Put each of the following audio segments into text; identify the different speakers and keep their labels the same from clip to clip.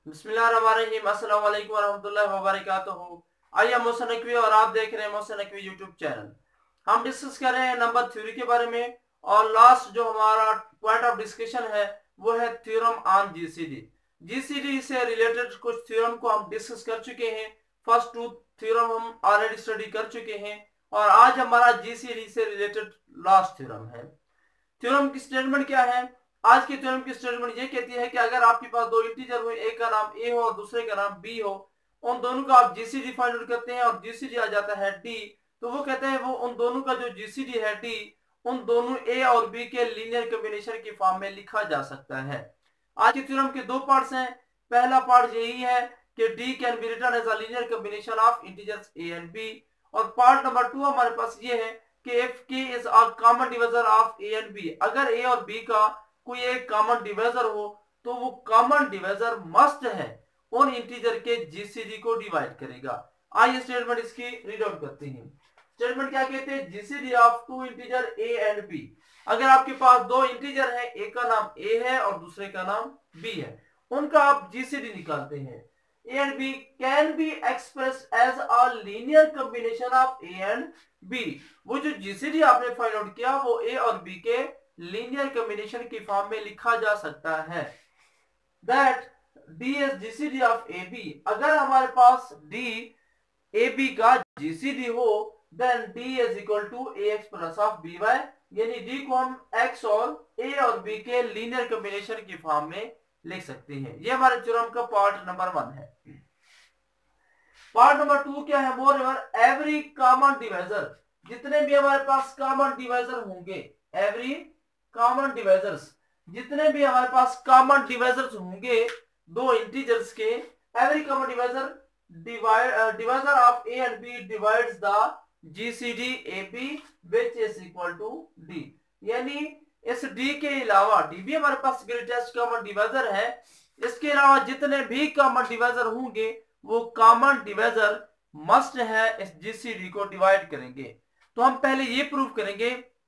Speaker 1: बिस्मिल्लाहिर्रहमानिर्रहीम, अस्सलाम वालेकुम रहमतुल्लाहि व बरकातुहू। आइए मोहसिन नकवी और आप देख रहे हैं मोहसिन नकवी यूट्यूब चैनल। हम डिस्कस कर रहे हैं नंबर थ्योरी के बारे में और लास्ट जो हमारा पॉइंट ऑफ डिस्कशन है वो है थ्योरम ऑन जीसीडी। जीसीडी से रिलेटेड कुछ थ्योरम को हम डिस्कस कर चुके हैं। फर्स्ट टू थ्योरम हम ऑलरेडी स्टडी कर चुके हैं और आज हमारा जीसीडी से रिलेटेड लास्ट थ्योरम है। थ्योरम की स्टेटमेंट क्या है? आज की थ्योरम की स्टेटमेंट ये कहती है कि अगर आपके पास दो इंटीजर हो, एक का नाम ए हो और दूसरे का नाम बी हो, उन दोनों का आप जीसीडी फाइंड आउट करते हैं और जीसीडी आ जाता है डी, तो वो कहते हैं वो उन दोनों का जो जीसीडी है डी, उन दोनों ए और बी के लीनियर कॉम्बिनेशन की फॉर्म में लिखा जा सकता है। आज की थ्योरम के दो पार्ट्स हैं। पहला पार्ट यही है कि D can be written as a linear combination of integers A and B, और पार्ट नंबर 2 हमारे पास ये है कि if k is a common divisor of a and b, अगर a और b का कोई एक कॉमन डिवाइजर हो तो वो कॉमन डिवाइजर मस्ट है उन इंटीजर के जीसीडी को डिवाइड करेगा। आइए स्टेटमेंट इसकी रीड आउट करते हैं। स्टेटमेंट क्या कहते हैं? GCD of two integer a and b। अगर आपके पास दो इंटीजर है, एक का नाम a है और दूसरे का नाम b है, उनका आप जीसीडी निकालते हैं। a and b can be expressed as a linear combination of a and b। वो जो जीसीडी आपने फाइंड आउट किया वो a और b के लीनियर कॉम्बिनेशन की फॉर्म में लिखा जा सकता है। That d is GCD of ab। अगर हमारे पास d ab का जीसीडी हो then d is equal to ax plus of by, यानी d को हम x और a और b के लीनियर कॉम्बिनेशन की फॉर्म में लिख सकते हैं। ये हमारे थ्योरम का पार्ट नंबर 1 है। पार्ट नंबर 2 क्या है? मोर एवरी कॉमन डिवाइजर, जितने भी हमारे पास कॉमन डिवाइजर होंगे, एवरी कॉमन डिवाइजर्स, जितने भी हमारे पास कॉमन डिवाइजर्स होंगे दो इंटीजर्स के, every common divisor divisor of A and B divides the GCD A B which is equal to D. यानी इस डी के अलावा, डी भी हमारे पास ग्रेटेस्ट कॉमन डिवाइजर है, इसके अलावा जितने भी कॉमन डिवाइजर होंगे वो कॉमन डिवाइजर मस्ट है इस जीसीडी को डिवाइड करेंगे। तो हम पहले ये प्रूव करेंगे,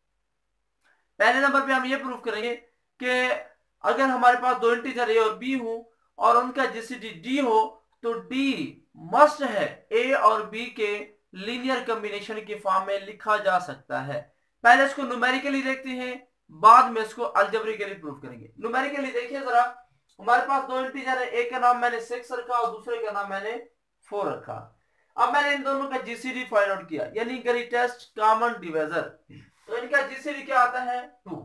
Speaker 1: पहले नंबर पे हम ये प्रूव करेंगे कि अगर हमारे पास दो इंटीजर ए और बी हो और उनका जीसीडी डी हो तो डी मस्ट है ए और बी के लीनियर कॉम्बिनेशन की फॉर्म में लिखा जा सकता है। पहले इसको न्यूमेरिकली देखते हैं, बाद में इसको अलजेब्रिकली प्रूव करेंगे। न्यूमेरिकली देखिए जरा, हमारे पास दो इंटीजर है, एक का नाम मैंने 6 रखा और दूसरे का नाम मैंने 4 रखा। अब मैंने इन दोनों का जीसीडी फाइंड आउट किया, यानी ग्रेटेस्ट कॉमन डिवाइजर, तो इनका जीसीडी क्या आता है? 2।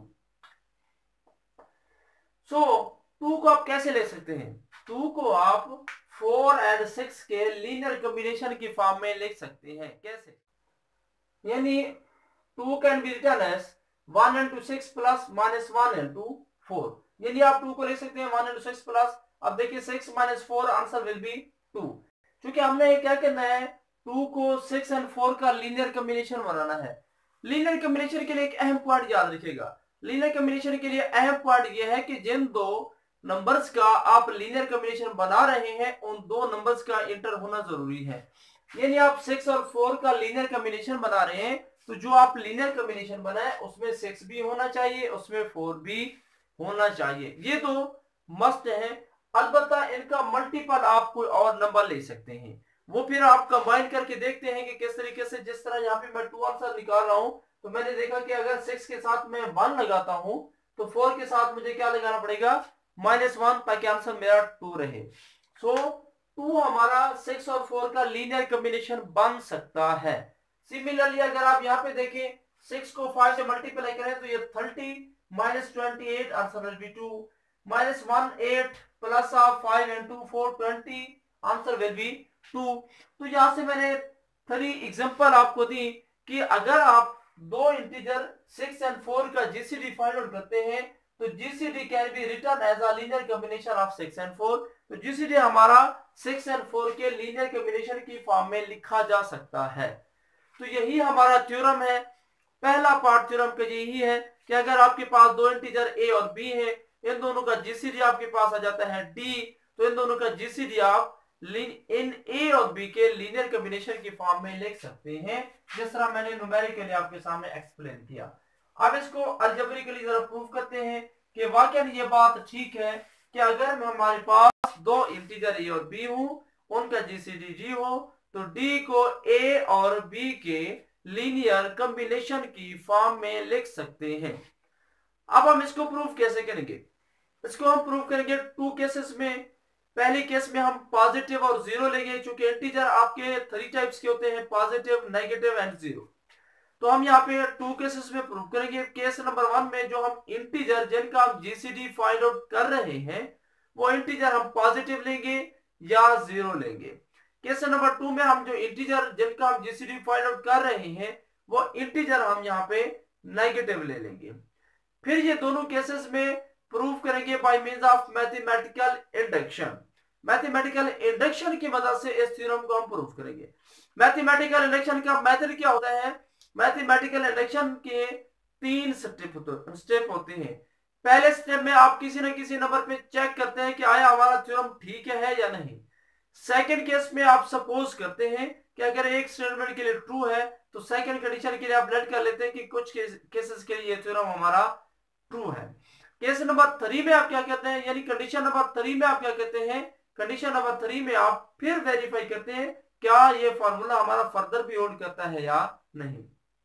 Speaker 1: सो 2 को आप कैसे ले सकते हैं? 2 को आप 4 एंड 6 के लीनियर कॉम्बिनेशन की फॉर्म में लिख सकते हैं। कैसे? यानी 2 can be written as 1 into 6 plus -1 into 4, यानी आप 2 को ले सकते हैं 1 into 6 प्लस, अब देखिए 6 minus 4 आंसर विल बी 2। क्योंकि हमने क्या करना है, 2 को 6 and 4 का लीनियर कॉम्बिनेशन बनाना है। लीनियर कॉम्बिनेशन के लिए एक अहम पॉइंट याद रखिएगा, लीनियर कॉम्बिनेशन के लिए अहम पॉइंट यह है कि जिन दो नंबर्स का आप लीनियर कॉम्बिनेशन बना रहे हैं उन दो नंबर्स का इंटर होना जरूरी है। यानी आप 6 और 4 का लीनियर कॉम्बिनेशन बना रहे हैं तो जो आप लीनियर कॉम्बिनेशन बनाए उसमें 6 भी होना चाहिए, उसमें 4 भी होना चाहिए। ये तो मस्ट है। अलबत्ता इनका मल्टीपल आप कोई और नंबर ले सकते हैं, वो फिर आप कंबाइन करके देखते हैं कि किस तरीके से। जिस तरह यहाँ पे मैं 2 आंसर निकाल रहा हूं तो मैंने देखा कि अगर 6 के साथ मैं 1 लगाता हूं तो 4 के साथ मुझे क्या लगाना पड़ेगा? -1, ताकि आंसर मेरा 2 रहे। सो 2 हमारा 6 और 4 का लीनियर कॉम्बिनेशन बन सकता है। सिमिलरली अगर आप यहाँ पे देखें 6 को 5 से मल्टीप्लाई करें तो ये 30 -28 answer will be 2, -18 plus of 5 into 4 20 answer will be 2। तो यहां से मैंने 3 एग्जांपल आपको दी कि अगर आप दो इंटीजर 6 and 4 का जीसीडी फाइंड आउट करते हैं तो GCD can be written as a linear combination of 6 and 4। तो जीसीडी हमारा 6 and 4 के लीनियर कॉम्बिनेशन की फॉर्म में लिखा जा सकता है। तो यही हमारा थ्योरम है। पहला पार्ट थ्योरम का यही है कि अगर आपके पास दो इंटीजर ए और बी है, इन दोनों का जीसीडी आपके पास आ जाता है डी, तो इन दोनों का जीसीडी आप इन ए और बी के लीनियर कॉम्बिनेशन की फॉर्म में लिख सकते हैं, जिस तरह मैंने न्यूमेरिकली आपके सामने एक्सप्लेन किया। अब इसको अलजेब्रिकली जरा प्रूव करते हैं कि वाकई ये बात ठीक है कि अगर हमारे पास दो इंटीजर ए और बी हो, उनका जीसीडी जी हो, तो डी को ए और बी के लीनियर कॉम्बिनेशन की फॉर्म में लिख सकते हैं। अब हम इसको प्रूव कैसे करेंगे? इसको हम प्रूव करेंगे टू केसेस में। पहले केस में हम पॉजिटिव और जीरो लेंगे, क्योंकि इंटीजर आपके 3 टाइप्स के होते हैं, पॉजिटिव, नेगेटिव एंड जीरो। तो हम यहाँ पे टू केसेस में प्रूव करेंगे। केस नंबर 1 में जो हम इंटीजर जिनका हम जीसीडी फाइंड आउट कर रहे हैं, वो इंटीजर हम पॉजिटिव लेंगे या जीरो लेंगे। केस नंबर 2 में हम जो इंटीजर जिनका हम जीसीडी फाइंड आउट कर रहे हैं, वो इंटीजर हम यहाँ पे नेगेटिव ले लेंगे। फिर ये दोनों केसेस में प्रूव करेंगे by means of mathematical induction. Mathematical induction की मदद से इस थ्योरम को हम प्रूव करेंगे। मैथमेटिकल इंडक्शन का मेथड क्या होता है? मैथमेटिकल इंडक्शन के 3 स्टेप होते हैं। पहले स्टेप में आप किसी न किसी नंबर पे चेक करते हैं कि आया हमारा थ्योरम ठीक है या नहीं। सेकंड केस में आप सपोज करते हैं कि अगर एक स्टेटमेंट के लिए ट्रू है, तो सेकंड कंडीशन के लिए आप लेट कर लेते हैं कि कुछ केसेस के लिए थ्योरम हमारा ट्रू है। केस नंबर 3 में आप क्या कहते हैं, यानी कंडीशन नंबर 3 में आप क्या कहते हैं, कंडीशन नंबर 3 में आप फिर वेरीफाई करते हैं क्या ये फॉर्मूला हमारा फर्दर भी होल्ड करता है या नहीं।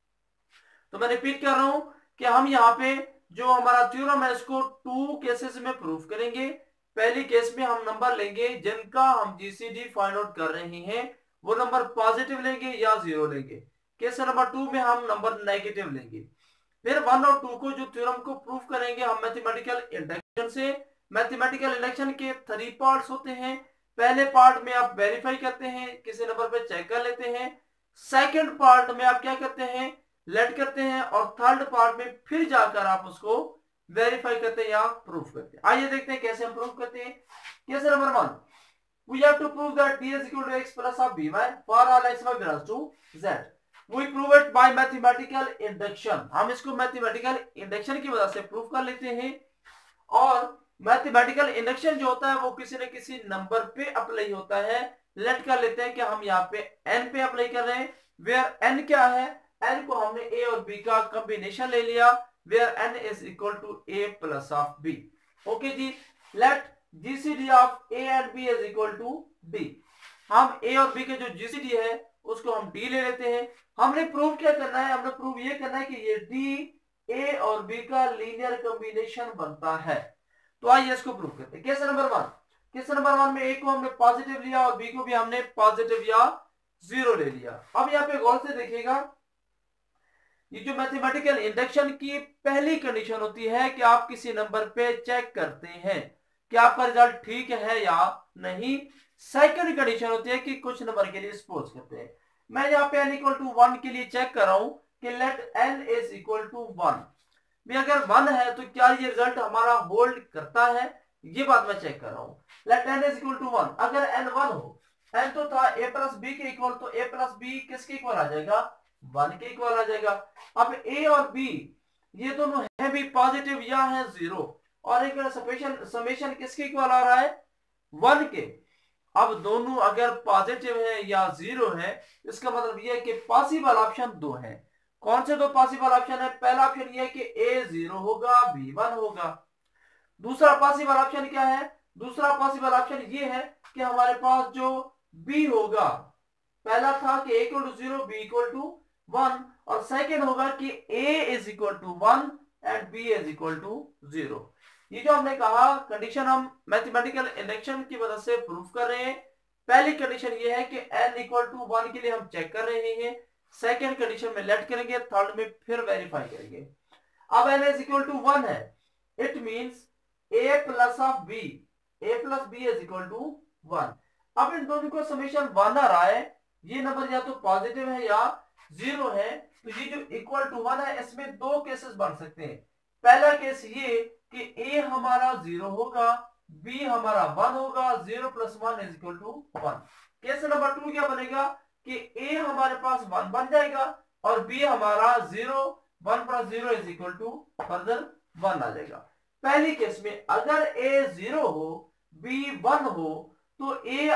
Speaker 1: तो मैं रिपीट कर रहा हूं कि हम यहाँ पे जो हमारा थ्योरम है इसको 2 केसेस में प्रूफ करेंगे। पहली केस में हम नंबर लेंगे जिनका हम जीसीडी फाइंड आउट कर रहे हैं, वो नंबर पॉजिटिव लेंगे या जीरो लेंगे। केस नंबर 2 में हम नंबर नेगेटिव लेंगे। फिर 1 और 2 को जो थ्योरम को प्रूफ करेंगे हम मैथमेटिकल इंडक्शन से। मैथमेटिकल इंडक्शन के 3 पार्ट्स होते हैं। पहले पार्ट में आप वेरीफाई करते हैं, किसी नंबर पे चेक कर लेते हैं। सेकंड पार्ट में आप क्या करते हैं, लेट करते हैं, और थर्ड पार्ट में फिर जाकर आप उसको वेरीफाई करते हैं या प्रूफ करते हैं। आइए देखते हैं कैसे हम प्रूफ करते हैं। Case number 1, we have to prove that d is equal to x plus of by for all x y belongs to z. We prove it by mathematical induction. हम इसको मैथमेटिकल इंडक्शन की वजह से proof कर लेते हैं। और mathematical induction जो होता है वो किसी न किसी नंबर पे अप्लाई होता है। लेट कर लेते हैं कि हम यहाँ पे n पे अप्लाई कर रहे हैं, वेयर n क्या है, n को हमने a और b का कॉम्बिनेशन ले लिया, where n is equal to a plus of b. Okay जी, let GCD of A and B is equal to D. हम A और B के जो GCD है उसको हम D ले लेते हैं। हमने प्रूव क्या करना है, हमने प्रूव ये करना है कि ये D A और B का लीनियर कॉम्बिनेशन बनता है। तो आइए इसको प्रूव करते हैं। केस नंबर 1, केस नंबर 1 में A को हमने पॉजिटिव लिया और B को भी हमने पॉजिटिव या जीरो ले लिया। अब यहाँ पे गौर से देखिएगा, ये जो मैथमेटिकल इंडक्शन की पहली कंडीशन होती है कि आप किसी नंबर पे चेक करते हैं कि आपका रिजल्ट ठीक है या नहीं। सेकंड कंडीशन होती है कि कुछ नंबर के लिए सपोज करते हैं। मैं यहाँ पे n इक्वल टू 1 के लिए चेक कर रहा हूं कि let n is equal to 1 भी अगर 1 है तो क्या ये रिजल्ट हमारा होल्ड करता है, ये बात मैं चेक कर रहा हूं। Let n is equal to 1, अगर n 1 हो, n तो था a प्लस बी के इक्वल, तो a प्लस बी किसके इक्वल आ जाएगा, 1 के इक्वल आ जाएगा। अब a और b ये दोनों है भी पॉजिटिव या है जीरो, और एक समेशन किसके इक्वल आ रहा है, 1 के। अब दोनों अगर पॉजिटिव है या जीरो है, इसका मतलब यह है कि पॉसिबल ऑप्शन 2 है। कौन से 2 पॉसिबल ऑप्शन है? पहला ऑप्शन यह है कि a 0 होगा, b 1 होगा। दूसरा पॉसिबल ऑप्शन क्या है? दूसरा पॉसिबल ऑप्शन यह है कि हमारे पास जो b होगा, पहला था कि a equal to 0, b equal to 1, और सेकेंड होगा कि a is equal to 1 and b is equal to 0। ये जो हमने कहा कंडीशन हम मैथमेटिकल इंडक्शन की वजह से प्रूफ कर रहे हैं। पहली कंडीशन ये है कि n इक्वल टू 1 के लिए हम चेक कर रहे हैं। सेकंड कंडीशन में लेट करेंगे, थर्ड में फिर वेरीफाई करेंगे। अब n इज इक्वल टू 1 है, it means a plus of b, a plus b is equal to 1। अब इन दोनों को समेशन 1 आ रहा है, ये नंबर या तो पॉजिटिव है या जीरो है, तो ये जो इक्वल टू 1 है इसमें 2 केसेस बन सकते हैं। पहला केस ये कि a हमारा 0 होगा, b हमारा 1 होगा, 0 plus 1 is equal to 1। Case number 2 क्या बनेगा कि a हमारे पास 1 बन जाएगा और b हमारा 0, 1 plus 0 is equal to further 1 आ जाएगा। पहली केस में अगर a 0 हो, b 1 हो, तो a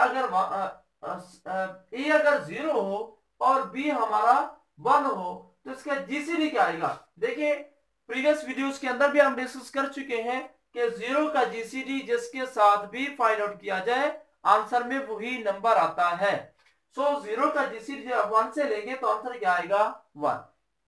Speaker 1: अगर 0 हो और b हमारा 1 हो, तो इसका जीसीडी क्या आएगा। देखिए प्रीवियस वीडियोस के अंदर भी हम डिस्कस कर चुके हैं कि 0 का जीसीडी जिसके साथ भी फाइंड आउट किया जाए आंसर में वही नंबर आता है। सो 0 का जीसीडी जब 1 से लेंगे तो आंसर क्या आएगा 1।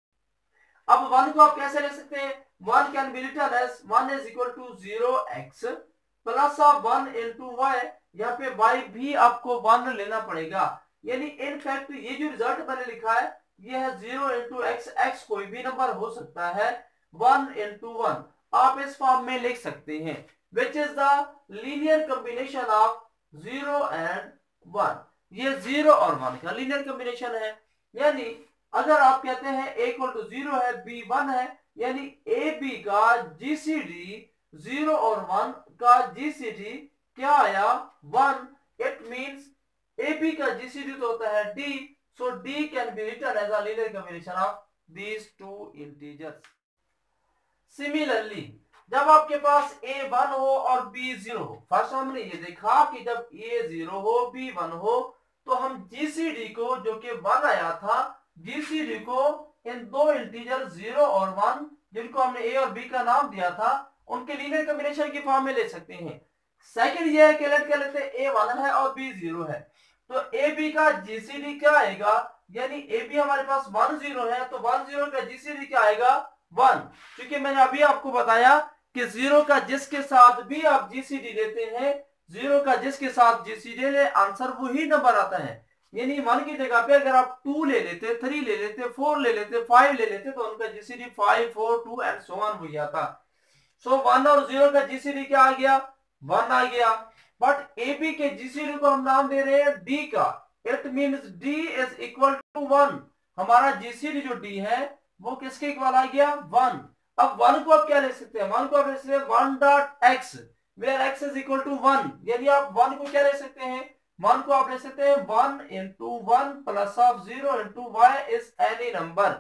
Speaker 1: अब 1 को आप कैसे ले सकते हैं? 1 can be written as 1 is equal to 0x plus 1 into y। यहाँ पे y भी आपको 1 लेना पड़ेगा, यानी इनफैक्ट ये जो रिजल्ट मैंने लिखा है ये है 0 इंटू एक्स। एक्स कोई भी नंबर हो सकता है, 1 इंटू 1 आप इस फॉर्म में लिख सकते हैं, which is the linear combination of 0 and 1। ये 0 और 1 का लीनियर कॉम्बिनेशन है। यानी अगर आप कहते हैं a इक्वल टू 0 है, b 1 है, यानी ए बी का जीसीडी 0 और 1 का जीसीडी क्या आया 1। इट मींस ए बी का जीसीडी तो होता है d, so d can be written as a linear combination of these two integers. Similarly, जब आपके पास a 1 हो और b 0 हो, फर्स्ट हमने ये देखा कि जब a 0 हो b 1 हो तो हम जीसीडी को जो कि 1 आया था, जीसीडी को इन दो इंटीजर 0 और 1 जिनको हमने a और b का नाम दिया था उनके लीनियर कॉम्बिनेशन की फॉर्म में ले सकते हैं। सेकंड ये है कि लेट कर लेते हैं a 1 है और b 0 है, तो ए बी का जीसीडी क्या आएगा, यानी ए बी हमारे पास 1 0 है तो 1 0 का जीसीडी क्या आएगा 1। क्योंकि मैंने अभी आपको बताया कि 0 का जिसके साथ भी आप जीसीडी लेते हैं, 0 का जिसके साथ जीसीडी ले आंसर वही नंबर आता है। यानी 1 की जगह पे अगर आप 2 ले लेते, 3 ले लेते, 4 ले लेते, 5 ले लेते तो उनका जीसीडी 5 4 2 एंड सो ऑन वही आता। सो 1 और 0 का जीसीडी क्या आ गया 1 आ गया। बट ए बी के जीसीडी को हम नाम दे रहे हैं डी का, it means D is equal to 1। हमारा जीसीडी जो डी है वो किसके इक्वल आ गया 1। अब 1 को आप क्या ले सकते हैं, 1 को आप ले सकते हैं 1 dot X where X is equal to 1। यानी आप 1 को क्या ले सकते हैं, 1 को आप ले सकते हैं 1 into 1 plus of 0 into Y is any number.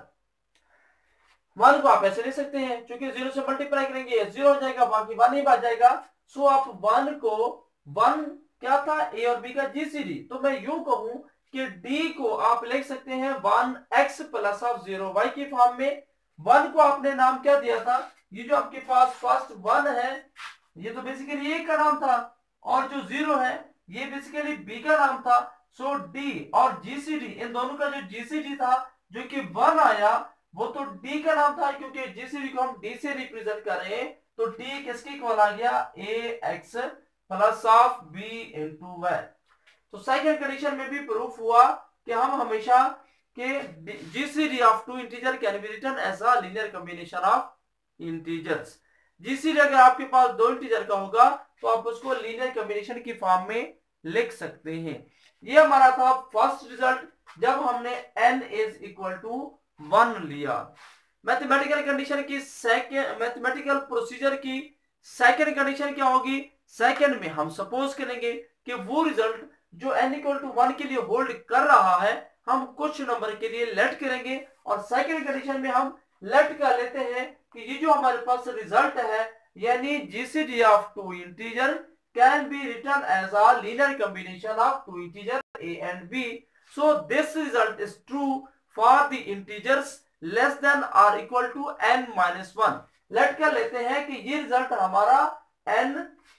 Speaker 1: 1 को आप ऐसे ले सकते हैं, क्योंकि 0 से मल्टीप्लाई करेंगे 0 हो जाएगा, बाकी 1 ही बच जाएगा। सो आप 1 को 1 क्या था a और b का जीसीडी, तो मैं यूं कहूं कि d को आप लिख सकते हैं 1x प्लस ऑफ 0y की फॉर्म में। 1 को आपने नाम क्या दिया था, ये जो आपके पास फर्स्ट 1 है ये तो बेसिकली a का नाम था, और जो 0 है ये बेसिकली b का नाम था। सो d और जीसीडी इन दोनों का जो जीसीडी था जो कि 1 आया वो तो d का नाम था, क्योंकि जीसीडी को हम d से रिप्रेजेंट कर रहे हैं तो d किसके इक्वल आ गया ax plus of b into Y. तो सेकंड कंडीशन में भी प्रूफ हुआ कि हम हमेशा के GCD of two integer can be written as a linear combination of integers. GCD अगर आपके पास दो इंटीजर का होगा तो आप उसको लीनियर कॉम्बिनेशन की फॉर्म में लिख सकते हैं। ये हमारा था फर्स्ट रिजल्ट जब हमने n इज इक्वल टू 1 लिया। मैथमेटिकल कंडीशन की मैथमेटिकल प्रोसीजर की सेकंड कंडीशन क्या होगी, सेकंड में हम सपोज करेंगे कि वो रिजल्ट जो n इक्वल टू 1 के लिए होल्ड कर रहा है हम कुछ नंबर के लिए लेट करेंगे, और सेकंड कंडीशन में हम लेट कर लेते हैं कि ये जो हमारे पास रिजल्ट है यानी GCD of two integer can be written as a linear combination of two integer a and b. So this result is true for the integers less than or equal to n minus 1. Let कर लेते हैं कि ये result हमारा n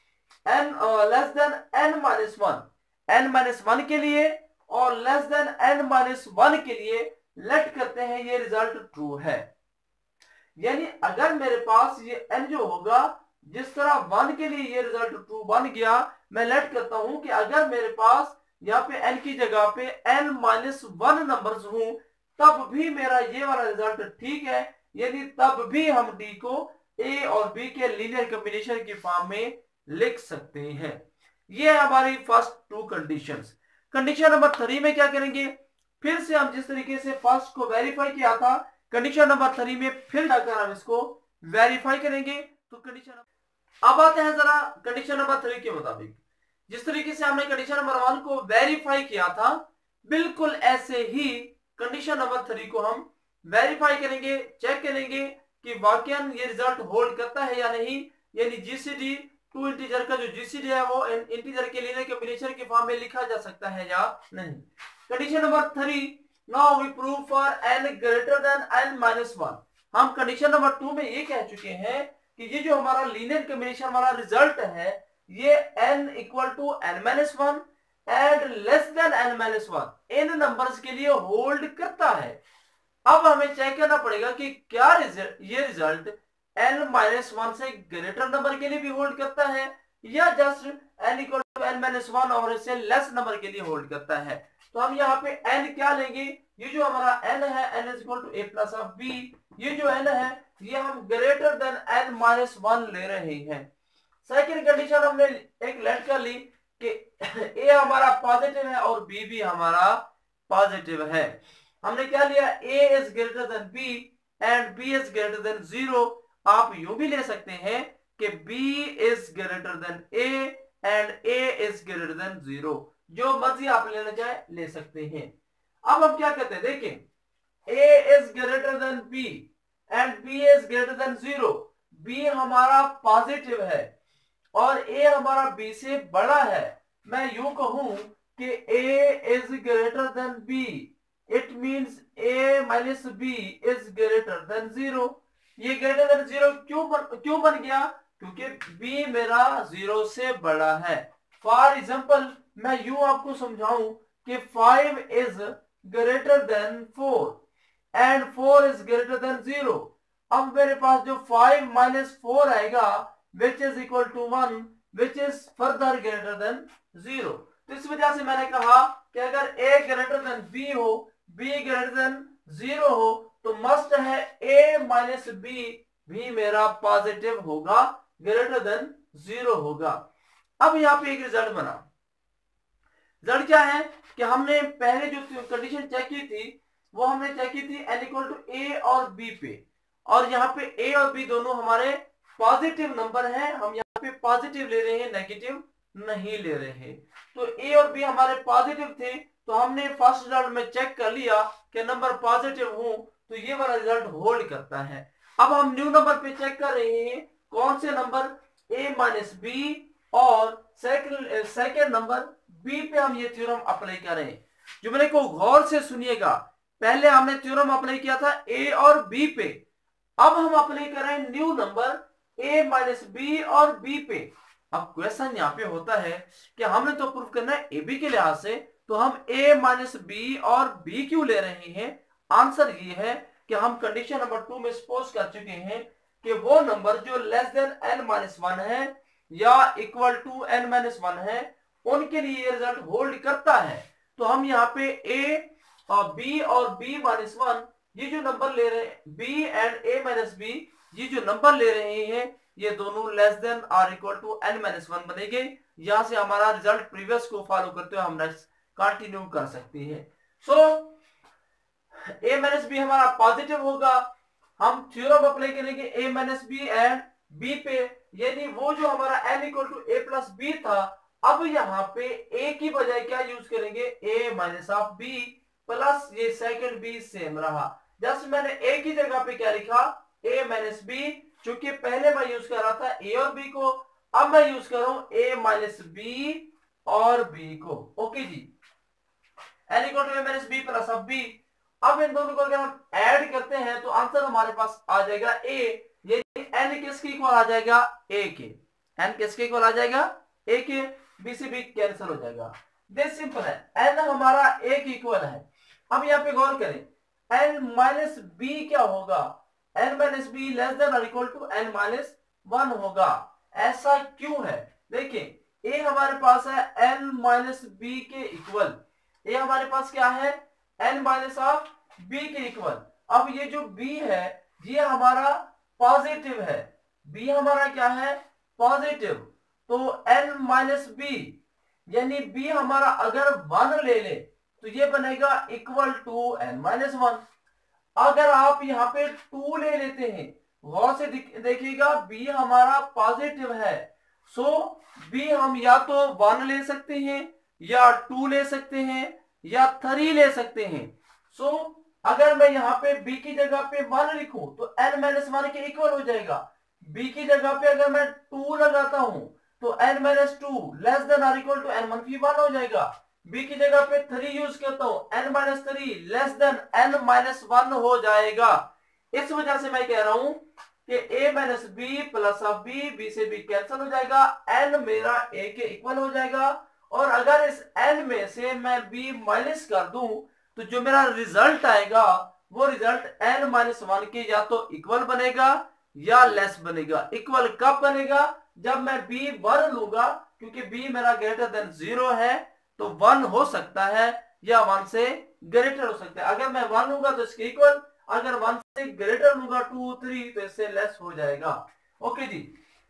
Speaker 1: less than n minus 1, n minus 1 के लिए और less than n minus 1 के लिए लेट करते हैं ये रिजल्ट ट्रू है। यानी अगर मेरे पास ये n जो होगा जिस तरह 1 के लिए ये रिजल्ट ट्रू बन गया, मैं लेट करता हूं कि अगर मेरे पास यहाँ पे n की जगह पे n माइनस 1 नंबर्स हूं तब भी मेरा ये वाला रिजल्ट ठीक है, यानी तब भी हम d को a और b के लीनियर कॉम्बिनेशन की फॉर्म में लिख सकते हैं। ये है हमारी first two conditions. Condition number 3 में क्या करेंगे, फिर से हम जिस तरीके से फर्स्ट को वेरीफाई किया था कंडीशन नंबर 3 में फिर जाकर हम इसको वेरीफाई करेंगे। तो कंडीशन अब आते हैं जरा कंडीशन नंबर 3 के मुताबिक जिस तरीके से हमने कंडीशन नंबर 1 को वेरीफाई किया था बिल्कुल ऐसे ही कंडीशन नंबर 3 को हम वेरीफाई करेंगे, चेक करेंगे कि वाकई ये रिजल्ट होल्ड करता है या नहीं, यानी जीसीडी टू इंटीजर का जो जीसीडी है वो इंटीजर के लीनियर कॉम्बिनेशन की फॉर्म में लिखा जा सकता है या नहीं। Condition number 3, now we prove for n greater than n minus 1। हम कंडीशन नंबर 2 में ये कह चुके हैं कि ये जो हमारा लीनियर कॉम्बिनेशन वाला रिजल्ट है ये n equal to n-1 and less than n-1 इन नंबर्स के लिए होल्ड करता है। अब हमें चेक करना पड़ेगा कि क्या ये रिजल्ट n-1 से ग्रेटर नंबर के लिए भी होल्ड करता है या just n equal to n-1 और इससे लेस नंबर के लिए होल्ड करता है। तो हम यहाँ पे n क्या लेंगे, ये जो हमारा n है n is equal to a plus of b, ये जो n है ये हम ग्रेटर देन n-1 ले रहे हैं। सेकंड कंडीशन हमने एक लेट कर ली कि a हमारा पॉजिटिव है और b भी हमारा पॉजिटिव है। हमने क्या लिया, a is greater than b and b is greater than 0। आप यूं भी ले सकते हैं कि b is greater than a and a is greater than 0, जो मर्जी आप लेना चाहे ले सकते हैं। अब हम क्या करते हैं, देखें a is greater than b and b is greater than 0, b हमारा पॉजिटिव है और a हमारा b से बड़ा है। मैं यूं कहूं कि a is greater than b, it means a minus b is greater than 0। ये ग्रेटर देन 0 क्यों बन गया, क्योंकि b मेरा 0 से बड़ा है। फॉर एग्जांपल मैं यूं आपको समझाऊं कि 5 is greater than 4 and 4 is greater than 0। अब मेरे पास जो 5 माइनस 4 आएगा which is equal to 1 which is further greater than 0। तो इस वजह से मैंने कहा कि अगर a ग्रेटर देन b हो, b ग्रेटर देन 0 हो, तो मस्ट है a माइनस b भी मेरा पॉजिटिव होगा, ग्रेटर देन 0 होगा। अब यहाँ पे एक रिजल्ट बना। रिजल्ट क्या है कि हमने पहले जो कंडीशन चेक की थी वो हमने चेक की थी n इक्वल टू a और b पे, और यहाँ पे a और b दोनों हमारे पॉजिटिव नंबर हैं। हम यहाँ पे पॉजिटिव ले रहे हैं, नेगेटिव नहीं ले रहे हैं। तो a और b हमारे पॉजिटिव थे, तो हमने फर्स्ट रिजल्ट में चेक कर लिया कि नंबर पॉजिटिव हो तो ये वाला रिजल्ट होल्ड करता है। अब हम न्यू नंबर पे चेक कर रहे हैं कौन से नंबर a माइनस b और सेकंड नंबर b पे हम ये थ्योरम अप्लाई करें। जो मैंने को गौर से सुनिएगा, पहले हमने थ्योरम अप्लाई किया था a और b पे, अब हम अप्लाई करें new number a minus b और b पे। अब क्वेश्चन यहाँ पे होता है कि हमने तो प्रूफ करना है ab के लिहाज से, तो हम a माइनस b और b क्यों ले रहे हैं। आंसर ये है कि हम कंडीशन नंबर 2 में सपोज कर चुके हैं कि वो नंबर जो लेस देन n-1 है या इक्वल टू n-1 है उनके लिए ये रिजल्ट होल्ड करता है। तो हम यहाँ पे a और b-1 ये जो नंबर ले रहे हैं b एंड a-b, ये जो नंबर ले रहे हैं ये दोनों लेस देन और इक्वल टू n-1 बनेंगे। यहां से हमारा रिजल्ट प्रीवियस को फॉलो करते हुए हम नेक्स्ट कंटिन्यू कर सकते हैं। सो a माइनस b हमारा पॉजिटिव होगा। हम थ्योरम अप्लाई करेंगे a minus b and b पे, यानी वो जो हमारा n equal to a plus b था, अब यहाँ पे a की बजाय क्या यूज करेंगे, a minus of b plus ये सेकंड b सेम रहा। जस्ट मैंने a की जगह पे क्या लिखा, a माइनस b, चूंकि पहले मैं यूज कर रहा था a और b को, अब मैं यूज कर रहा हूं a माइनस b और b को। ओके जी, n equal to a minus b plus of b। अब इन दोनों को अगर हम ऐड करते हैं तो आंसर हमारे पास आ जाएगा a, यानी n किसके इक्वल आ जाएगा, a के। n किसके इक्वल आ जाएगा, a के। b से b कैंसिल हो जाएगा। दिस सिंपल है, n हमारा a के इक्वल है। अब यहाँ पे गौर करें, n माइनस b क्या होगा, n minus b less than और इक्वल टू n-1 होगा। ऐसा क्यों है, देखिए a हमारे पास है n माइनस b के इक्वल, a हमारे पास क्या है, n माइनस ऑफ b के इक्वल। अब ये जो b है ये हमारा पॉजिटिव है, b हमारा क्या है, पॉजिटिव। तो n माइनस b यानी b हमारा अगर 1 ले ले तो ये बनेगा इक्वल टू n-1। अगर आप यहाँ पे 2 ले लेते हैं, गौर से देखिएगा b हमारा पॉजिटिव है, सो b हम या तो 1 ले सकते हैं या 2 ले सकते हैं या 3 ले सकते हैं। सो अगर मैं यहाँ पे b की जगह पे 1 लिखूं तो n-1 के इक्वल हो जाएगा। b की जगह पे अगर मैं 2 लगाता हूं तो n-2 लेस देन और इक्वल टू n-1 भी 1 हो जाएगा। b की जगह पे 3 यूज करता हूं, n-3 लेस देन n-1 हो जाएगा। इस वजह से मैं कह रहा हूं कि a minus b plus of b से बी कैंसिल हो जाएगा, n मेरा a के इक्वल हो जाएगा। और अगर इस n में से मैं b माइनस कर दूं तो जो मेरा रिजल्ट आएगा वो रिजल्ट n माइनस वन के या तो इक्वल बनेगा या लेस बनेगा। इक्वल कब बनेगा? जब मैं b वन लूंगा, क्योंकि b मेरा ग्रेटर देन 0 है, तो 1 हो सकता है या 1 से ग्रेटर हो सकता है। अगर मैं 1 लूंगा तो इसके इक्वल, अगर 1 से ग्रेटर लूंगा 2 3 तो इससे लेस हो जाएगा। ओके जी,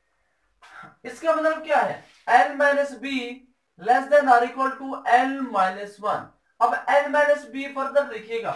Speaker 1: इसका मतलब क्या है? n minus b less than और equal to n minus one. अब n माइनस बी फर्दर लिखिएगा,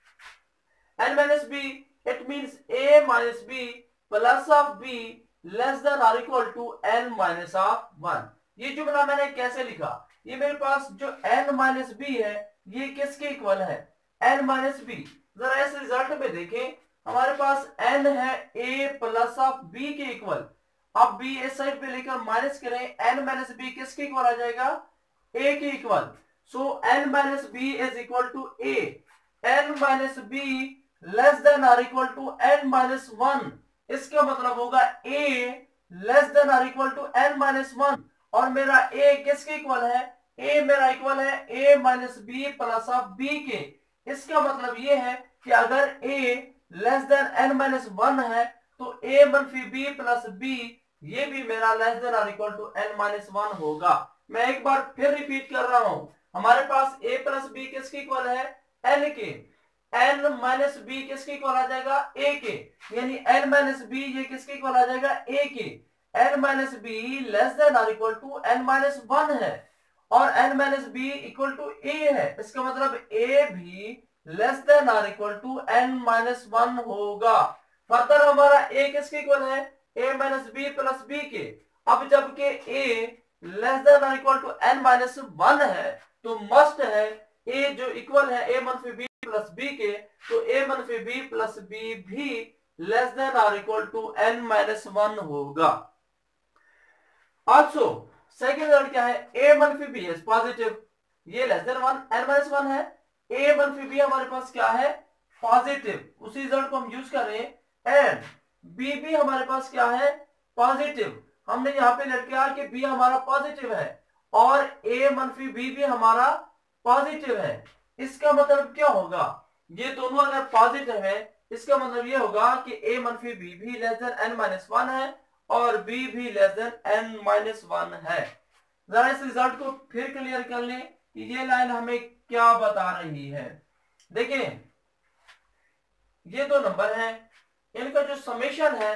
Speaker 1: n minus b it means a minus b plus of b less than और equal to n minus of one. ये जुमला मैंने कैसे लिखा? ये मेरे पास जो n माइनस बी है ये किसके इक्वल है? n minus b. जरा इस रिजल्ट में देखें, हमारे पास n है a प्लस ऑफ b के इक्वल। अब b इस साइड पे लेकर माइनस करें, n माइनस बी किसके इक्वल आ जाएगा? a के इक्वल। So n minus b is equal to a। n minus b less than और equal to n minus one. इसका मतलब होगा a लेस देन और equal to n minus one. और मेरा a किसके इक्वल है? a मेरा इक्वल है a minus b plus of b के। इसका मतलब ये है कि अगर a less than n minus one है तो a मनफी b प्लस b ये भी मेरा लेस देन और equal to n minus one होगा। मैं एक बार फिर रिपीट कर रहा हूं, हमारे पास a प्लस b किसके इक्वल है? n के। n माइनस बी किसके इक्वल आ जाएगा? a के। यानी n माइनस बी ये किसके इक्वल आ जाएगा? a के। n minus b less than और equal to n minus one है और n minus b equal to a है। इसका मतलब a भी लेस देन और equal to n minus one होगा। फर्दर हमारा a किसके इक्वल है? a minus b plus B के। अब जबकि a लेस देन और equal to n minus one है तो मस्ट है a जो इक्वल है a मनफी b प्लस b के, तो a मनफी b प्लस b भी लेस देन और equal to n minus one होगा। आल्सो सेकंड रिजल्ट क्या है? a मनफी b इज पॉजिटिव, ये less than one n minus one है। a मनफी b हमारे पास क्या है? पॉजिटिव। उसी रिजल्ट को हम यूज कर रहे हैं। एंड b भी हमारे पास क्या है? पॉजिटिव। हमने यहाँ पे लेट किया कि b हमारा पॉजिटिव है और a मनफी b भी हमारा पॉजिटिव है। इसका मतलब क्या होगा? ये दोनों अगर पॉजिटिव है इसका मतलब ये होगा कि a मनफी b भी less than n minus one है और b भी less than n minus one है। जरा इस रिजल्ट को फिर क्लियर कर लें कि ये लाइन हमें क्या बता रही है। देखिए, ये दो नंबर हैं, इनका जो समेशन है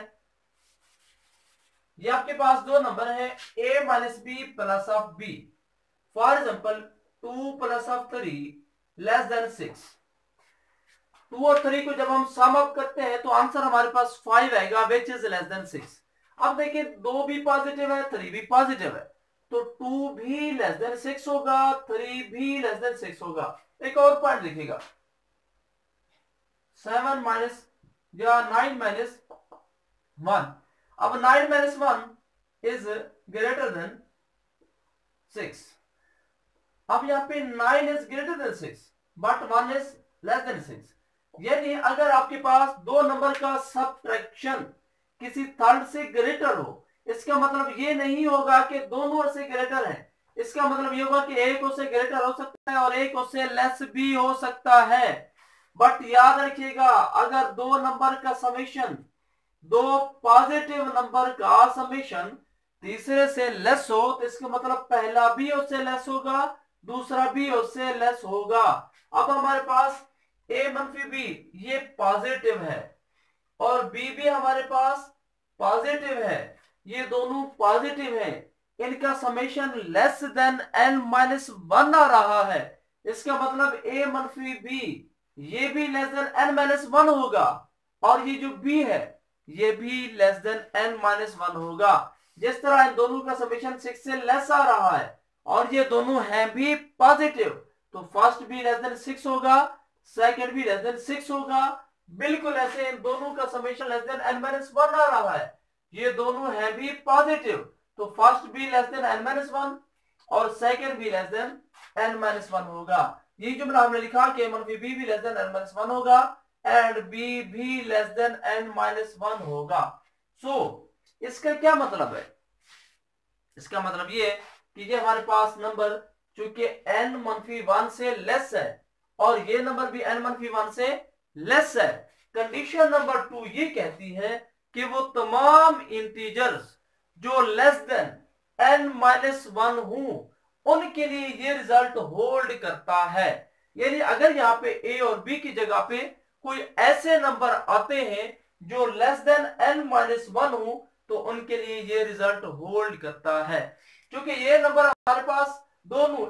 Speaker 1: ये आपके पास दो नंबर है a minus b plus of b। For example 2 plus of 3 less than 6। 2 और 3 को जब हम सम अप करते हैं तो आंसर हमारे पास 5 आएगा विच इज लेस देन 6। अब देखिए 2 भी पॉजिटिव है 3 भी पॉजिटिव है तो 2 भी लेस देन 6 होगा, 3 भी लेस देन 6 होगा। एक और पॉइंट लिखिएगा, 7 माइनस या 9 माइनस 1। अब 9 माइनस 1 इज ग्रेटर देन 6। अब यहाँ पे 9 is greater than 6 but 1 is less than 6। यानी अगर आपके पास दो नंबर का सबट्रैक्शन किसी थर्ड से ग्रेटर हो, इसका मतलब ये नहीं होगा कि दोनों से ग्रेटर है। इसका मतलब ये होगा कि एक उससे ग्रेटर हो सकता है और एक उससे लेस भी हो सकता है। बट याद रखिएगा, अगर दो नंबर का समेशन, दो पॉजिटिव नंबर का समेशन तीसरे से लेस हो तो इसका मतलब पहला भी उससे लेस होगा, दूसरा भी उससे लेस होगा। अब हमारे पास a मनफी b ये पॉजिटिव है और b भी हमारे पास पॉजिटिव है, ये दोनों पॉजिटिव है, इनका summation less than n minus one आ रहा है। इसका मतलब a मनफी b ये भी less than n minus one होगा और ये जो b है ये भी less than n minus one होगा। जिस तरह इन दोनों का समेशन 6 से लेस आ रहा है और ये दोनों हैं भी पॉजिटिव तो फर्स्ट भी लेस देन 6 होगा, सेकंड भी लेस देन 6 होगा। बिल्कुल ऐसे इन दोनों का summation less than n minus one आ रहा है, ये दोनों हैं भी पॉजिटिव तो फर्स्ट भी less than n minus one और सेकंड भी less than n minus one होगा। ये जुमला हमने लिखा कि मनफी b भी less than n minus one होगा। एंड बी भी लेस देन n-1 होगा। सो इसका क्या मतलब है? इसका मतलब ये है कि ये हमारे पास नंबर चूंकि n-1 से लेस है और ये नंबर भी n-1 से लेस है। कंडीशन नंबर 2 ये कहती है कि वो तमाम इंटीजर्स जो लेस देन n-1 हो उनके लिए ये रिजल्ट होल्ड करता है। यानी अगर यहाँ पे a और b की जगह पे कोई ऐसे नंबर आते हैं जो लेस देन n-1 हो तो उनके लिए ये रिजल्ट होल्ड करता है। क्योंकि ये नंबर हमारे पास दोनों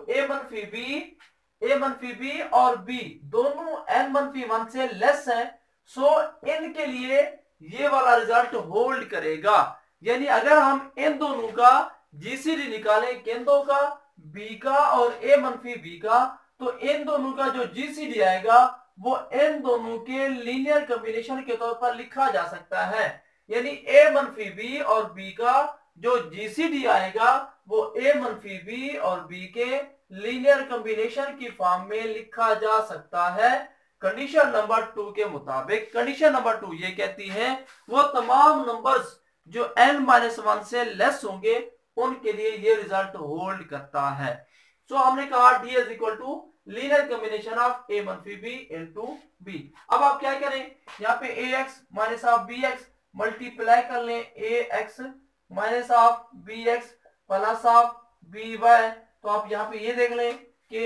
Speaker 1: a-b और b दोनों n-1 से लेस है, सो इनके लिए ये वाला रिजल्ट होल्ड करेगा। यानी अगर हम इन दोनों का जीसीडी निकालें, किन दो का, b का और a-b का, तो इन दोनों का जो जीसीडी आएगा वो इन दोनों के लीनियर कॉम्बिनेशन के तौर पर लिखा जा सकता है। यानी a-b और b का जो जीसीडी आएगा वो a-b और b के लीनियर कॉम्बिनेशन की फॉर्म में लिखा जा सकता है कंडीशन नंबर 2 के मुताबिक। कंडीशन नंबर 2 ये कहती है वो तमाम नंबर्स जो n-1 से लेस होंगे उनके लिए ये रिजल्ट होल्ड करता है। सो हमने कहा D is equal to linear combination of a-b into b। अब आप क्या करें, यहाँ पे ax minus of bx multiply कर लें ax minus of bx plus of by। तो आप यहाँ पे ये देख लें कि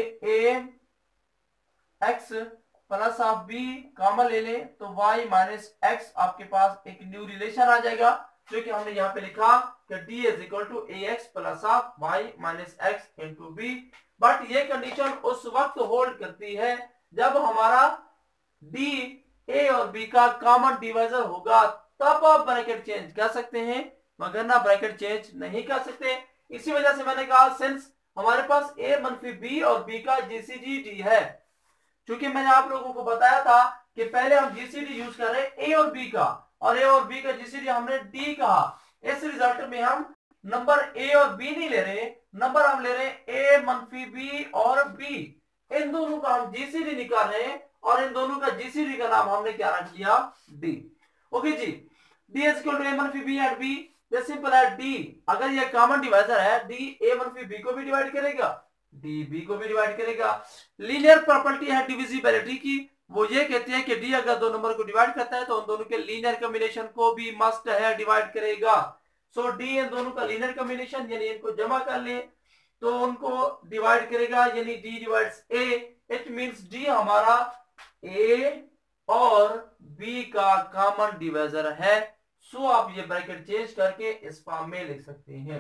Speaker 1: ax plus of b common ले लें तो y माइनस x आपके पास एक न्यू रिलेशन आ जाएगा जो कि हमने यहाँ पे लिखा कि d is equal to ax plus of y minus x into b। But ये कंडीशन उस वक्त होल्ड करती है जब हमारा d a और b का कॉमन डिवाइजर होगा, तब आप ब्रैकेट चेंज कर सकते हैं, मगर ना ब्रैकेट चेंज नहीं कर सकते। इसी वजह से मैंने कहा सिंस हमारे पास a-b और b का जीसीडी d है, क्योंकि मैंने आप लोगों को बताया था कि पहले हम जीसीडी यूज कर रहे हैं a और b का, और a और b का जीसीडी हमने d कहा। इस रिजल्ट में हम नंबर a और b नहीं ले रहे, नंबर हम ले रहे हैं a-b और b। इन दोनों का हम जीसीडी निकाल रहे हैं और इन दोनों का जीसीडी का नाम हमने क्या रख दिया, d। ओके जी, d is equal to a-b and b। जैसे सिंपल है, d अगर ये कॉमन डिवाइजर है, d a-b को भी डिवाइड करेगा, d b को भी डिवाइड करेगा। लीनियर प्रॉपर्टी है डिविजिबिलिटी की, वो ये कहती है कि d अगर दो नंबर को डिवाइड करता है तो उन दोनों के लीनियर कॉम्बिनेशन को भी मस्ट है डिवाइड करेगा। सो d इन दोनों का लीनियर कॉम्बिनेशन यानी इनको जमा कर ले तो उनको डिवाइड करेगा, यानी d divides a। It means d हमारा a और b का कॉमन डिवाइजर है। सो आप ये ब्रैकेट चेंज करके इस फॉर्म में लिख सकते हैं।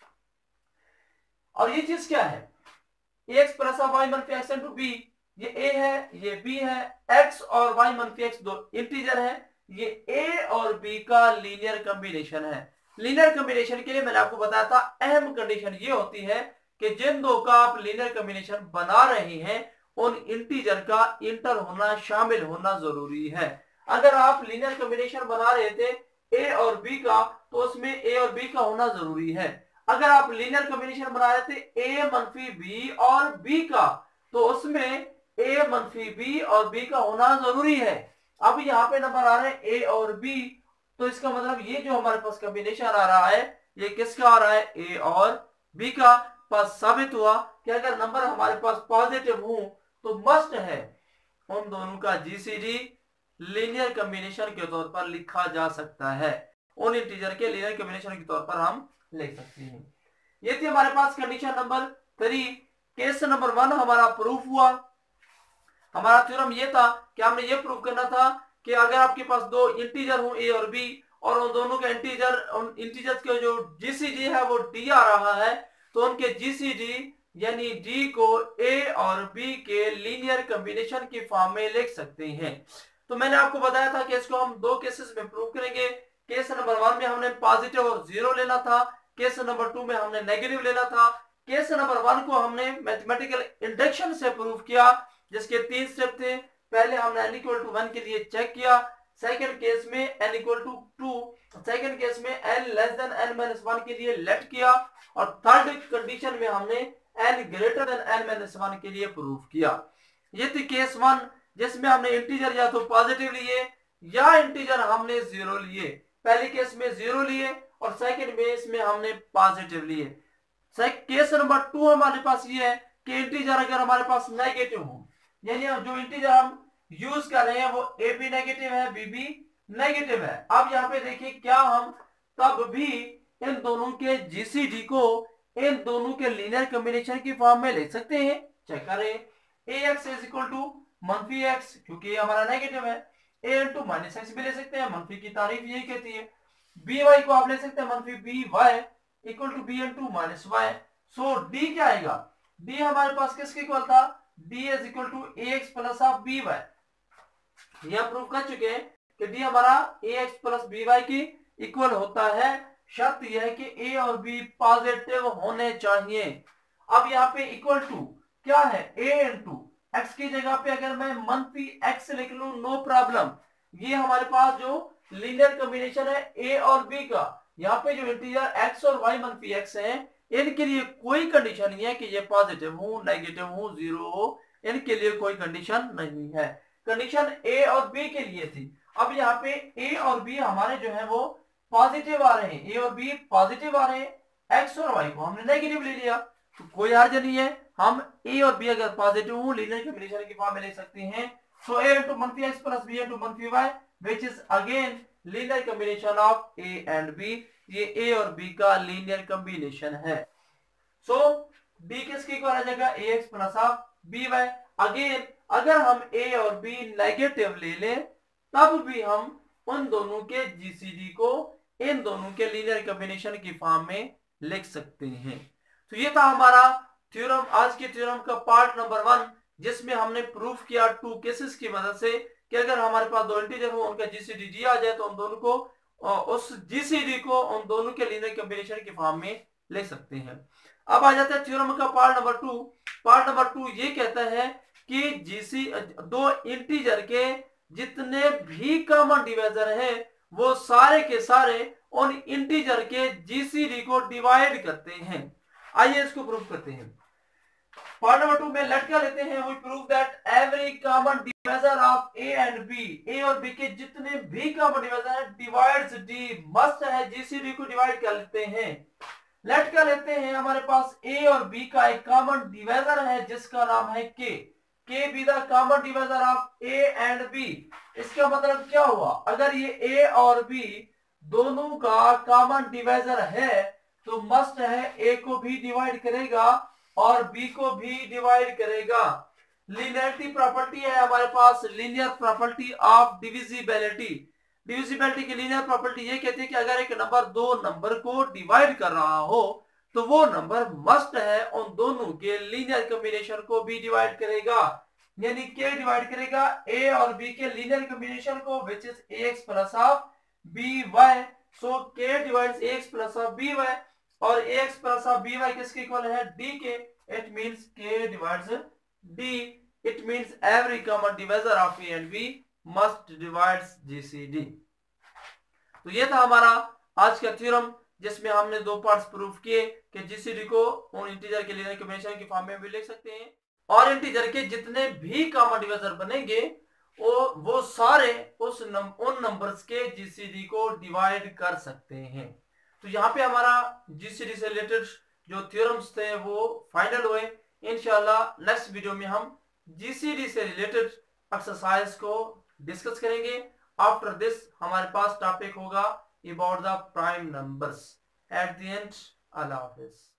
Speaker 1: और ये चीज क्या है, x प्लस y मनफी x इंटू b, ये a है ये b है, x और y मनफी x दो इंटीजर है, ये a और b का लीनियर कॉम्बिनेशन है। लीनियर कॉम्बिनेशन के लिए मैंने आपको बताया था अहम कंडीशन ये होती है कि जिन दो का आप लीनियर कॉम्बिनेशन बना रहे हैं उन इंटीजर का इंटर होना, शामिल होना जरूरी है। अगर आप लीनियर कॉम्बिनेशन बना रहे थे a और b का तो उसमें a और b का होना जरूरी है। अगर आप लीनियर कॉम्बिनेशन बना रहे थे a मनफी b और b का तो उसमें a मनफी b और b का होना जरूरी है। अब यहाँ पे नंबर आ रहे हैं a और b, तो इसका मतलब ये जो हमारे पास कॉम्बिनेशन आ रहा है ये किसका आ रहा है, a और b का। पास साबित हुआ कि अगर नंबर हमारे पास पॉजिटिव हो तो मस्ट है उन दोनों का जीसीडी लीनियर कॉम्बिनेशन के तौर पर लिखा जा सकता है, उन इंटीजर के लीनियर कॉम्बिनेशन के तौर पर हम लिख सकते हैं। ये थी हमारे पास कंडीशन नंबर 3। केस नंबर 1 हमारा प्रूफ हुआ। हमारा थ्योरम ये था कि हमने ये प्रूव करना था कि अगर आपके पास दो इंटीजर हो a और b और उन दोनों के इंटीजर्स के जो जीसीडी है वो d आ रहा है, तो उनके जीसीडी यानी d को a और b के लीनियर कॉम्बिनेशन की फॉर्म में लिख सकते हैं। तो मैंने आपको बताया था कि इसको हम दो केसेस में प्रूव करेंगे। केस नंबर 1 में हमने पॉजिटिव और जीरो लेना था, केस नंबर 2 में हमने नेगेटिव लेना था। केस नंबर 1 को हमने मैथमेटिकल इंडक्शन से प्रूव किया जिसके 3 स्टेप थे। पहले हमने n इक्वल टू 1 के लिए चेक किया, सेकंड केस में n equal to 2, second case में n लेस देन n-1 के लिए लेट किया, और थर्ड कंडीशन में हमने n ग्रेटर देन n-1 के लिए प्रूव किया। ये थी केस 1। जिसमें हमने इंटीजर या तो पॉजिटिव लिए या इंटीजर हमने जीरो लिए। पहले केस में जीरो लिए और सेकंड केस में हमने पॉजिटिव लिए। केस नंबर 2 हमारे पास ये है कि इंटीजर अगर हमारे पास नेगेटिव हो, यानी जो इंटीजर हम यूज कर रहे हैं वो ए बी नेगेटिव है, बी बी नेगेटिव है। अब यहाँ पे देखिए क्या हम तब भी इन दोनों के जीसीडी को इन दोनों के लीनियर कॉम्बिनेशन की फॉर्म में लिख सकते हैं। चेक करें, a x is equal to मनफी एक्स, क्योंकि ये हमारा नेगेटिव है। ए इंटू माइनस एक्स भी ले सकते हैं, मनफी की तारीफ यही कहती है। बी वाई को आप ले सकते हैं मनफी b y equal to b into minus y. So d क्या आएगा, डी हमारे पास किसके इक्वल था, d is equal to a x plus of b y. यह प्रूव कर चुके हैं कि डी हमारा a x plus b y की इक्वल होता है। शर्त यह है कि ए और बी पॉजिटिव होने चाहिए। अब यहाँ पे इक्वल टू क्या है, ए इंटू एक्स की जगह पे अगर मैं मनफी एक्स लिख लूं नो प्रॉब्लम। ये हमारे पास जो लीनियर कॉम्बिनेशन है ए और बी का, यहाँ पे जो इंटीजर एक्स और वाई मनफी एक्स है, इनके लिए कोई कंडीशन नहीं है कि ये पॉजिटिव हो, नेगेटिव हो, जीरो हो, इनके लिए कोई कंडीशन नहीं है। कंडीशन ए और बी के लिए थी। अब यहाँ पे ए और बी हमारे जो है वो पॉजिटिव आ रहे हैं, ए और बी पॉजिटिव आ रहे हैं, एक्स और वाई को हमने नेगेटिव ले लिया तो कोई हर्ज नहीं है। हम ए और बी अगर पॉजिटिव हो लीनियर कॉम्बिनेशन की फॉर्म में ले सकते हैं। सो ए इंटू मनफी एक्स प्लस बी इंटू मनफी y which is again linear combination of A and b. ये ए और बी का लीनियर कॉम्बिनेशन है। सो डी किसके इक्वल आ जाएगा, a x plus of b y. Again अगर हम ए और बी नेगेटिव ले लें तब भी हम उन दोनों के जीसीडी को इन दोनों के लीनियर कॉम्बिनेशन की फॉर्म में लिख सकते हैं। तो ये था हमारा थ्योरम, आज के थ्योरम का पार्ट नंबर 1, जिसमें हमने प्रूफ किया 2 केसेस की मदद से कि अगर हमारे पास दो इंटीजर हो उनका जीसीडी डी आ जाए तो हम दोनों को उस जीसीडी को उन दोनों के लीनियर कॉम्बिनेशन की फॉर्म में लिख सकते हैं। अब आ जाता है थ्योरम का पार्ट नंबर 2। पार्ट नंबर 2 ये कहता है कि दो इंटीजर के जितने भी कॉमन डिवाइजर है वो सारे के सारे उन इंटीजर के जीसीडी को डिवाइड करते हैं। आइए इसको प्रूव करते हैं। पार्ट नंबर 2 में लेट क्या लेते हैं, we prove that every common divisor of A and b, a और बी के जितने भी कॉमन डिवाइजर है डिवाइड्स डी, मस्ट है जीसीडी को डिवाइड कर लेते हैं। लेट क्या लेते हैं, हमारे पास ए और बी का एक कॉमन डिवाइजर है जिसका नाम है k be the common divisor of A and b. इसका मतलब क्या हुआ, अगर ये ए और बी दोनों का कॉमन डिवाइजर है तो मस्ट है ए को भी डिवाइड करेगा और बी को भी डिवाइड करेगा। लीनियरिटी प्रॉपर्टी है हमारे पास, linear property of divisibility. Divisibility की लीनियर प्रॉपर्टी ये कहती है कि अगर एक नंबर दो नंबर को डिवाइड कर रहा हो तो वो नंबर मस्ट है उन दोनों के लीनियर कॉम्बिनेशन को भी डिवाइड करेगा। यानी के डिवाइड करेगा ए और बी के लीनियर कॉम्बिनेशन को which is ax plus of b y. So k divides ax plus of b y और ax plus of b y किसके इक्वल है, डी के। It means k divides d, it means every common divisor of A and b must divides GCD. तो ये था हमारा आज का थ्योरम जिसमें हमने दो पार्ट्स प्रूफ किए कि जीसीडी को उन इंटीजर के लीनियर कॉम्बिनेशन की फॉर्म में भी लिख सकते हैं और इंटीजर के जितने भी कॉमन डिवाइजर बनेंगे वो सारे उन नंबर्स के जीसीडी को डिवाइड कर सकते हैं। तो यहाँ पे हमारा जीसीडी से रिलेटेड जो थ्योरम्स थे वो फाइनल हुए। इंशाल्लाह नेक्स्ट वीडियो में हम जीसीडी से रिलेटेड एक्सरसाइज को डिस्कस करेंगे। आफ्टर दिस हमारे पास टॉपिक होगा about the prime numbers. At the end अल्लाह हाफिज।